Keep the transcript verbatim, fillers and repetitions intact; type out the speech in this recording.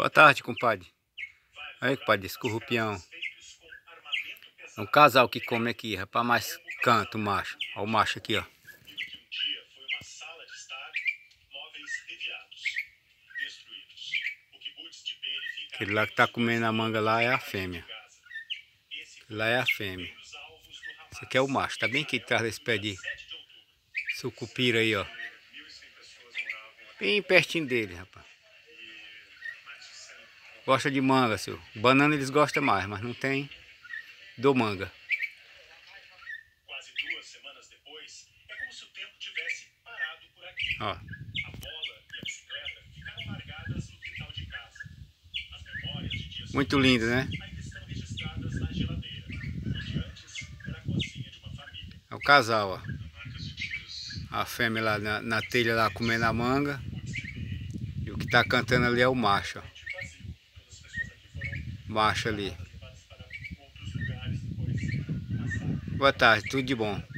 Boa tarde, compadre. Aí, compadre, esse corrupião. É um casal que come aqui, rapaz, mais canto, macho. Olha o macho aqui, ó. Aquele lá que tá comendo a manga lá é a fêmea. Lá é a fêmea. Esse aqui é o macho, tá bem aqui atrás desse pé de sucupira aí, ó. Bem pertinho dele, rapaz. Gosta de manga, senhor. Banana eles gostam mais, mas não tem. Dou manga. Quase duas semanas depois, é como se o tempo tivesse parado por aqui. Ó. A bola e a bicicleta ficaram largadas no quintal de casa. As memórias de dias Muito lindo, né? ainda estão registradas na geladeira, onde antes era a cozinha de uma família. É o casal, ó. A fêmea lá na, na telha lá comendo a manga. E o que tá cantando ali é o macho, ó. Macho ali. Boa tarde, tudo de bom.